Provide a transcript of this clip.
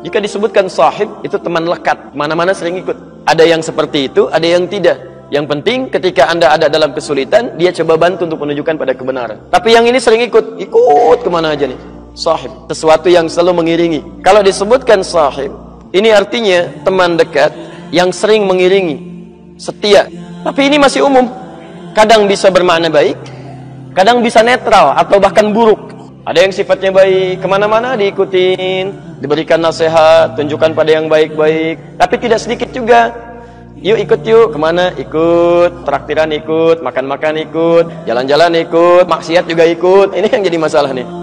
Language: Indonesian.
Jika disebutkan sahib, itu teman lekat, mana-mana sering ikut. Ada yang seperti itu, ada yang tidak. Yang penting ketika Anda ada dalam kesulitan, dia coba bantu untuk menunjukkan pada kebenaran. Tapi yang ini sering ikut kemana aja nih. Sahib, sesuatu yang selalu mengiringi. Kalau disebutkan sahib, ini artinya teman dekat yang sering mengiringi, setia. Tapi ini masih umum. Kadang bisa bermakna baik, kadang bisa netral atau bahkan buruk. Ada yang sifatnya baik, kemana-mana diikutin, diberikan nasihat, tunjukkan pada yang baik-baik. Tapi tidak sedikit juga. Yuk ikut yuk, kemana? Ikut, traktiran ikut, makan-makan ikut, jalan-jalan ikut, maksiat juga ikut. Ini yang jadi masalah nih.